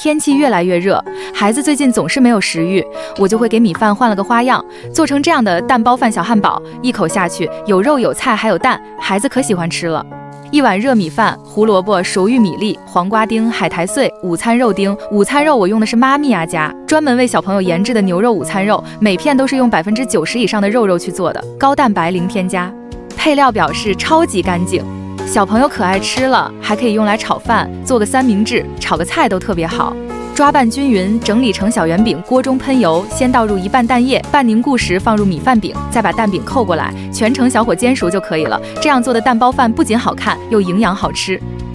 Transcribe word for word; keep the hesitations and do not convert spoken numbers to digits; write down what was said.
天气越来越热，孩子最近总是没有食欲，我就会给米饭换了个花样，做成这样的蛋包饭小汉堡，一口下去有肉有菜还有蛋，孩子可喜欢吃了。一碗热米饭，胡萝卜、熟玉米粒、黄瓜丁、海苔碎、午餐肉丁。午餐肉我用的是妈咪呀家专门为小朋友研制的牛肉午餐肉，每片都是用百分之九十以上的肉肉去做的，高蛋白零添加。配料表示超级干净，小朋友可爱吃了，还可以用来炒饭，做个三明治，炒个菜都特别好。抓拌均匀，整理成小圆饼，锅中喷油，先倒入一半蛋液，半凝固时放入米饭饼，再把蛋饼扣过来，全程小火煎熟就可以了。这样做的蛋包饭不仅好看，又营养好吃。